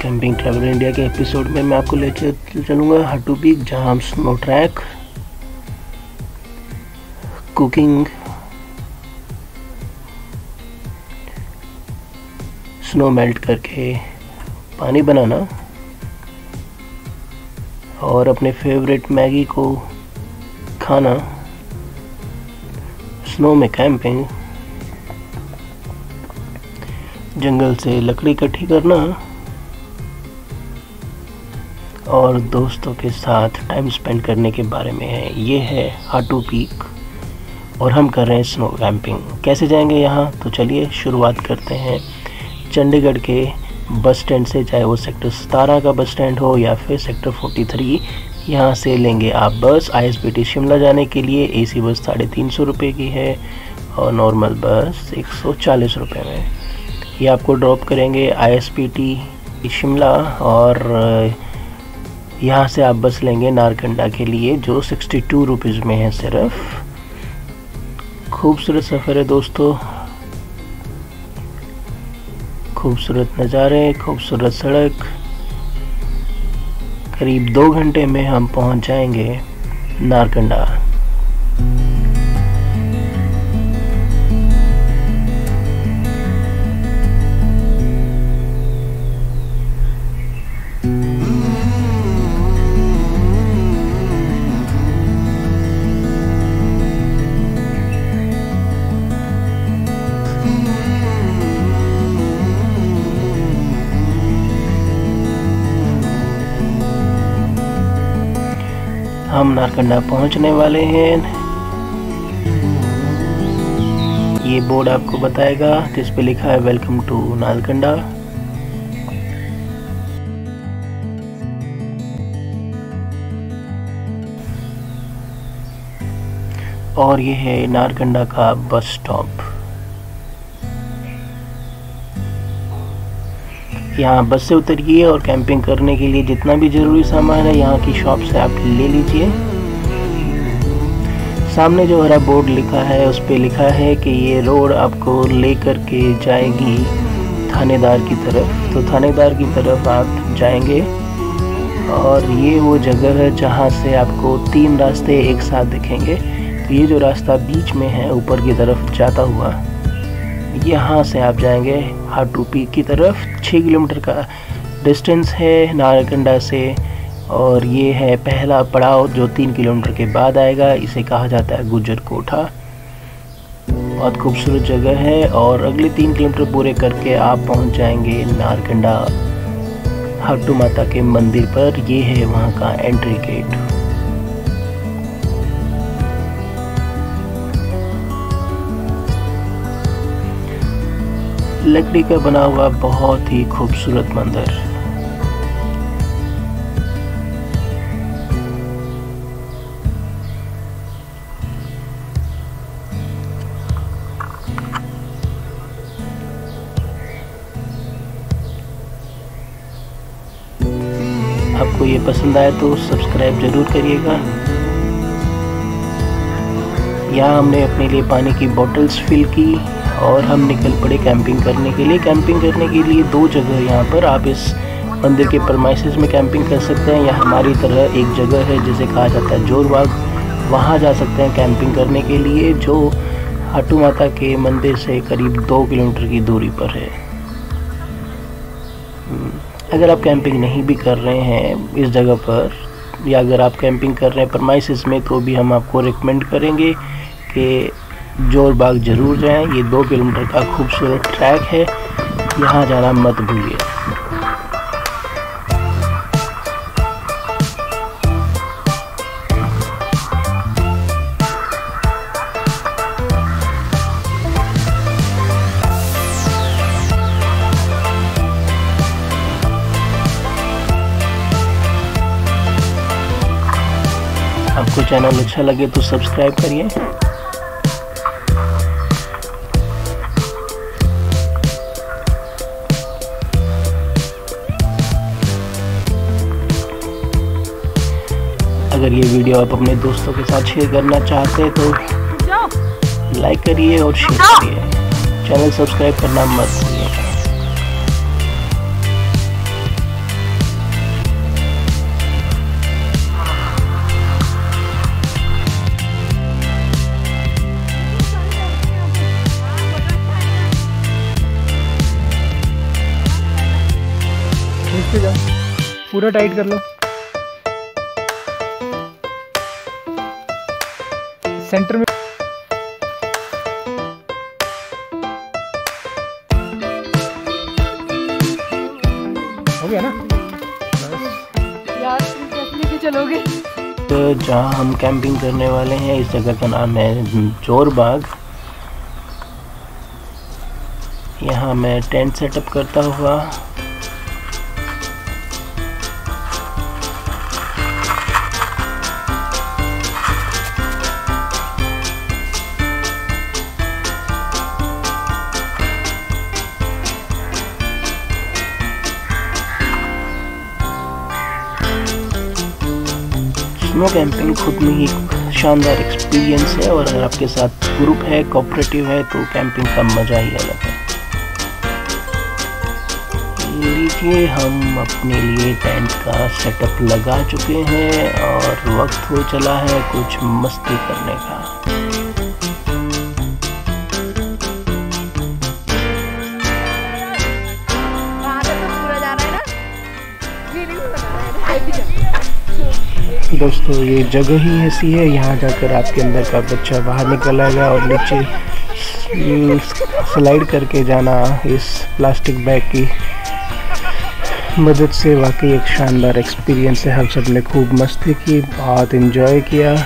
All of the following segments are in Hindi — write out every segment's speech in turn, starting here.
कैंपिंग ट्रैवल इंडिया के एपिसोड में मैं आपको ले चलूँगा हाटू पीक, जहाँ हम snow trek, cooking, snow melt करके पानी बनाना और अपने फेवरेट मैगी को खाना, स्नो में कैंपिंग, जंगल से लकड़ी इकट्ठी करना और दोस्तों के साथ टाइम स्पेंड करने के बारे में है। ये है हाटू पीक और हम कर रहे हैं स्नो कैंपिंग। कैसे जाएंगे यहाँ, तो चलिए शुरुआत करते हैं चंडीगढ़ के बस स्टैंड से, चाहे वो सेक्टर 17 का बस स्टैंड हो या फिर सेक्टर 43। यहाँ से लेंगे आप बस ISBT शिमला जाने के लिए। AC बस 350 रुपये की है और नॉर्मल बस 140 रुपये में। ये आपको ड्रॉप करेंगे ISBT शिमला और यहाँ से आप बस लेंगे नारकंडा के लिए, जो 62 रुपीज़ में है सिर्फ। खूबसूरत सफ़र है दोस्तों, खूबसूरत नज़ारे, खूबसूरत सड़क। करीब 2 घंटे में हम पहुँच जाएंगे नारकंडा। हम नारकंडा पहुंचने वाले हैं। ये बोर्ड आपको बताएगा जिस पे लिखा है वेलकम टू नारकंडा। और ये है नारकंडा का बस स्टॉप। यहाँ बस से उतरिए और कैंपिंग करने के लिए जितना भी ज़रूरी सामान है यहाँ की शॉप से आप ले लीजिए। सामने जो हरा बोर्ड लिखा है उस पे लिखा है कि ये रोड आपको ले कर के जाएगी थानेदार की तरफ। तो थानेदार की तरफ आप जाएंगे और ये वो जगह है जहाँ से आपको 3 रास्ते एक साथ दिखेंगे। तो ये जो रास्ता बीच में है ऊपर की तरफ जाता हुआ, यहाँ से आप जाएंगे हाटू पीक की तरफ। 6 किलोमीटर का डिस्टेंस है नारकंडा से और ये है पहला पड़ाव जो 3 किलोमीटर के बाद आएगा। इसे कहा जाता है गुजर कोठा। बहुत खूबसूरत जगह है और अगले 3 किलोमीटर पूरे करके आप पहुंच जाएंगे नारकंडा हट्टू माता के मंदिर पर। ये है वहाँ का एंट्री गेट। लकड़ी का बना हुआ बहुत ही खूबसूरत मंदिर। आपको ये पसंद आए तो सब्सक्राइब जरूर करिएगा। यहाँ हमने अपने लिए पानी की बोतल्स फिल की और हम निकल पड़े कैंपिंग करने के लिए। कैंपिंग करने के लिए 2 जगह यहाँ पर आप इस मंदिर के परमाइसेस में कैंपिंग कर सकते हैं, या हमारी तरह एक जगह है जिसे कहा जाता है जोरबाग, वहाँ जा सकते हैं कैंपिंग करने के लिए, जो हट्टू माता के मंदिर से करीब 2 किलोमीटर की दूरी पर है। अगर आप कैंपिंग नहीं भी कर रहे हैं इस जगह पर, या अगर आप कैंपिंग कर रहे हैं परमाइसेस में, तो भी हम आपको रिकमेंड करेंगे कि जोरबाग ज़रूर जाएं। ये 2 किलोमीटर का खूबसूरत ट्रैक है, यहाँ जाना मत भूलिए। आपको चैनल अच्छा लगे तो सब्सक्राइब करिए। अगर ये वीडियो आप अपने दोस्तों के साथ शेयर करना चाहते हैं तो लाइक करिए और शेयर करिए। चैनल सब्सक्राइब करना मत भूलिएगा। पीछे जाओ, पूरा टाइट कर लो। सेंटर में हो गया ना यार, कैसे लेके चलोगे? तो जहाँ हम कैंपिंग करने वाले हैं इस जगह का नाम है जोर बाग। यहाँ मैं टेंट सेटअप करता हुआ स्नो कैंपिंग खुद में ही एक शानदार एक्सपीरियंस है और अगर आपके साथ ग्रुप है, कोऑपरेटिव है तो कैंपिंग का मज़ा ही अलग है। लीजिए हम अपने लिए टेंट का सेटअप लगा चुके हैं और वक्त हो चला है कुछ मस्ती करने का। दोस्तों ये जगह ही ऐसी है, यहाँ जाकर आपके अंदर का बच्चा बाहर निकल आएगा और नीचे स्लाइड करके जाना इस प्लास्टिक बैग की मदद से वाकई एक शानदार एक्सपीरियंस है। हम सब ने खूब मस्ती की, बहुत एंजॉय किया।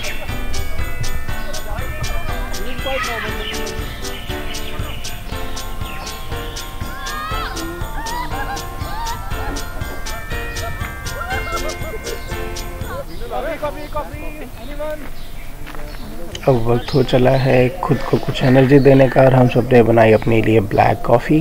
अब वक्त हो चला है खुद को कुछ एनर्जी देने का और हम सब ने बनाई अपने लिए ब्लैक कॉफ़ी।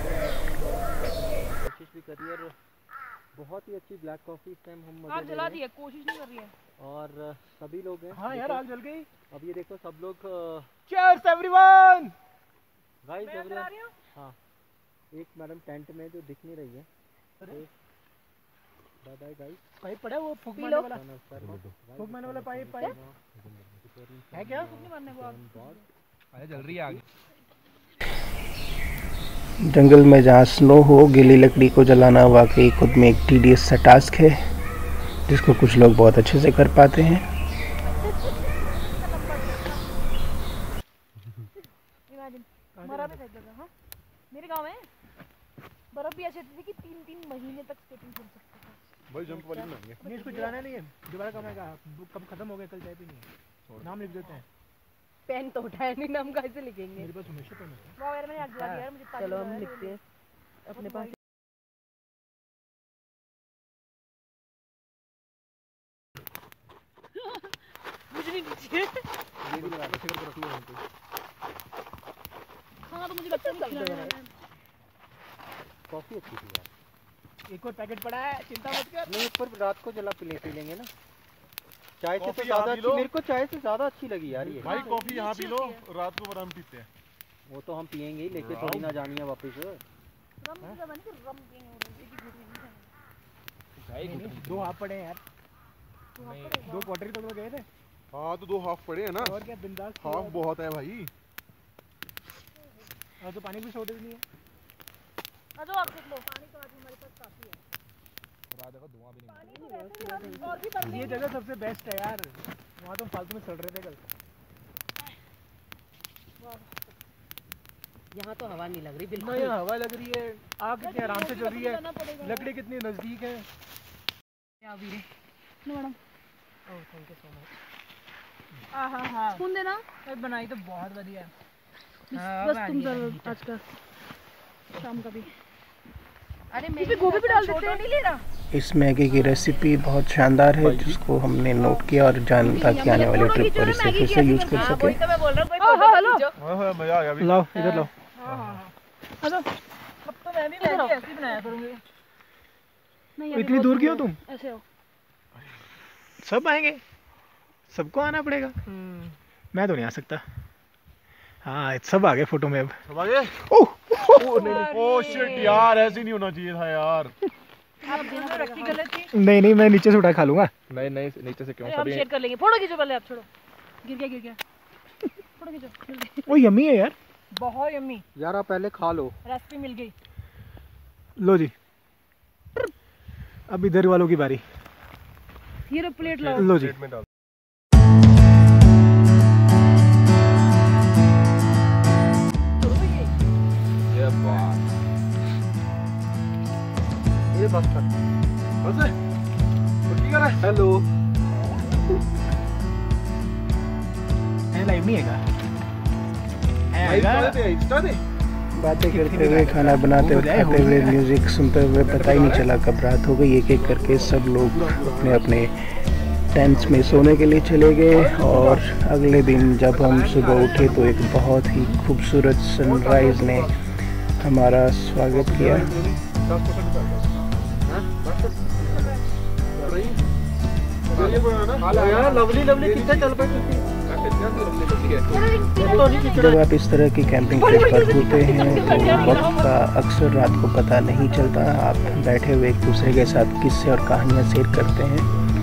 बहुत ही अच्छी ब्लैक कॉफ़ी इस टाइम हम आग जला दी है, कोशिश नहीं कर रही है और सभी लोग हैं। हाँ यार, आग जल गई। अब ये देखो सब लोग चीयर्स एवरीवन। Guys everyone. हाँ, एक मैडम टेंट में जो दिख नहीं रही है। Bye bye guys. पाइप पड़ा है वो फूक मारने वाला, फूक मारने वाला पाइप है क्या? जल रही है आगे। जंगल में जहाँ स्नो हो गीली लकड़ी को जलाना वाकई खुद में एक टीडियस सा टास्क है जिसको कुछ लोग बहुत अच्छे से कर पाते हैं। मेरे गांव में बर्फ भी ऐसी थी कि 3-3 महीने तक स्केटिंग कर सकते थे। भाई जंप वाली नहीं है। नहीं, इसको जलाना नहीं है, दोबारा कमाएगा। कब खत्म हो गया कल चाय भी नहीं है। नाम लिख देते हैं। पेन तो उठाया नहीं, नाम कैसे लिखेंगे? मेरे पास हमेशा पेन है। वाह यार, मैंने आग जला दिया यार, मुझे। चलो हम लिखते हैं अपने पास। मुझे नहीं चाहिए। ये भी लगा के फिर रख लो वहां पे। हाँ तो मुझे लगता है कॉफी अच्छी थी यार। एक और पैकेट पड़ा है, चिंता मत कर। नहीं, ऊपर रात को जला पी लेंगे ना। चाय से तो ज्यादा अच्छी, मेरे को चाय से ज्यादा अच्छी लगी यार ये। भाई कॉफी यहाँ पी लो, रात को आराम पीते हैं। वो तो हम पियेंगे ही, लेके थोड़ी ना जानी है वापस। दो हाफ पड़े हैं यार, दो क्वार्टर तो गए थे। हाँ तो 2 हाफ पड़े हैं ना। और क्या बिंदास। हाफ बहुत है भाई। और तो पानी भी शॉर्टेज नहीं है। आप देख लो, पानी तो आज हमारे पास काफी है। धुआं भी नहीं। और भी ये जगह सबसे बेस्ट है यार, वहाँ तो फालतू में सड़ रहे थे कल। यहाँ तो हवा नहीं लग रही बिल्कुल। नहीं, हवा लग रही है, आग कितनी आराम से चल रही है, लकड़ी कितनी नजदीक है। Madam, oh thank you so much. हाँ स्पून देना। बनाई तो बहुत बढ़िया है। बस तुम जरूर आज का शाम का भी। अरे मैं गोभी भी डाल देते हैं। नहीं लेना। इस मैगी की रेसिपी बहुत शानदार है जिसको हमने नोट किया और जान ताकि आने वाली ट्रिप पर इसे फिर से यूज कर सके। मजा आ गया। लाओ इधर लाओ। हेलो, अब तो मैं भी ऐसे ही बनाया करूंगी। नहीं इतनी दूर क्यों तुम? ऐसे हो। सब आएंगे, सबको आना पड़ेगा। मैं तो नहीं आ सकता। हाँ सब आ गए फोटो में। अब सब आ गए। ओह शिट यार, ऐसे नहीं होना चाहिए था यार। आप रखी गलत थी। नहीं मैं नीचे से उठा खा लूंगा। नहीं नीचे से क्यों? हम शेयर कर लेंगे। फोटो खींचो पहले, आप छोड़ो। गिर गया। फोटो खींचो। वो यम्मी है यार, बहुत यम्मी यार। आप पहले खा लो, रेसिपी मिल गई। लो जी। अब इधर वालों की बारी। ये प्लेट लाओ। लो जी। ये बस हेलो लाइव नहीं है बातें करते हुए, खाना बनाते हुए, खाते हुए, म्यूजिक सुनते हुए पता ही नहीं चला कब रात हो गई। एक एक करके सब लोग अपने अपने टेंट्स में सोने के लिए चले गए। और अगले दिन जब हम सुबह उठे तो एक बहुत ही खूबसूरत सनराइज ने हमारा स्वागत किया। लवली कितना चल पाए। जब आप इस तरह की कैंपिंग ट्रिप पर होते हैं तो वक्त का अक्सर रात को पता नहीं चलता। आप बैठे हुए एक दूसरे के साथ किस्से और कहानियाँ शेयर करते हैं।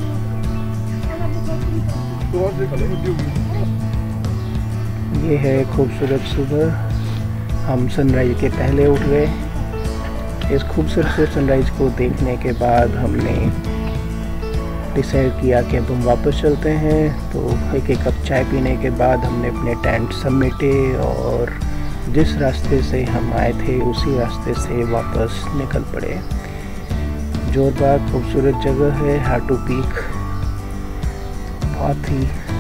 ये है खूबसूरत सुबह। हम सनराइज के पहले उठ गए। इस खूबसूरत सनराइज को देखने के बाद हमने डिसाइड किया कि अब हम वापस चलते हैं। तो एक एक कप चाय पीने के बाद हमने अपने टेंट समेटे और जिस रास्ते से हम आए थे उसी रास्ते से वापस निकल पड़े। जोरबाग खूबसूरत जगह है, हाटू पीक बहुत ही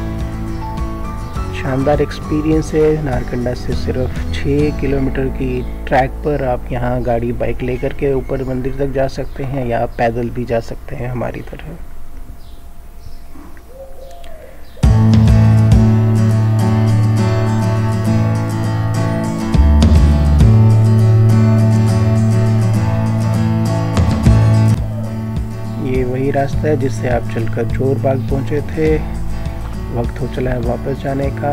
शानदार एक्सपीरियंस है। नारकंडा से सिर्फ 6 किलोमीटर की ट्रैक पर आप यहाँ गाड़ी बाइक लेकर के ऊपर मंदिर तक जा सकते हैं या पैदल भी जा सकते हैं हमारी तरह। ये वही रास्ता है जिससे आप चलकर जोरबाग पहुंचे थे। वक्त हो चला है वापस जाने का।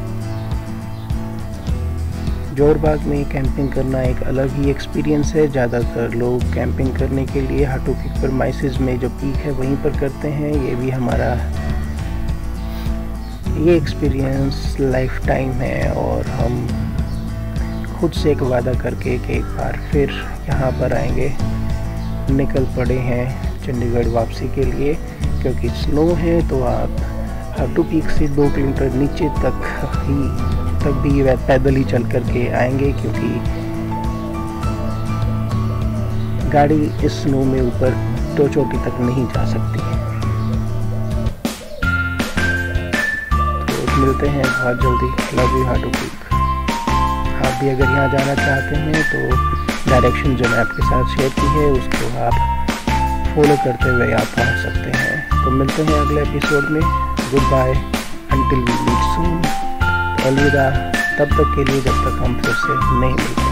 जोरबाग में कैंपिंग करना एक अलग ही एक्सपीरियंस है। ज़्यादातर लोग कैंपिंग करने के लिए हाटू पीक पर माइसिस में जो पीक है वहीं पर करते हैं। ये भी हमारा ये एक्सपीरियंस लाइफ टाइम है और हम खुद से एक वादा करके कि एक बार फिर यहाँ पर आएंगे। निकल पड़े हैं चंडीगढ़ वापसी के लिए, क्योंकि स्नो है तो आप हाटू पीक से 2 किलोमीटर नीचे तक भी पैदल ही चल करके आएंगे, क्योंकि गाड़ी इस स्नो में ऊपर तो चोटी तक नहीं जा सकती है। तो मिलते हैं बहुत जल्दी। Love you Hatu peak. आप भी अगर यहाँ जाना चाहते हैं तो डायरेक्शन जो मैं आपके साथ शेयर की है उसको आप फॉलो करते हुए आप पहुँच सकते हैं। तो मिलते हैं अगले एपिसोड में। Good bye until we meet soon. अलविदा तब तक के लिए जब तक हम फिर से नहीं मिलते।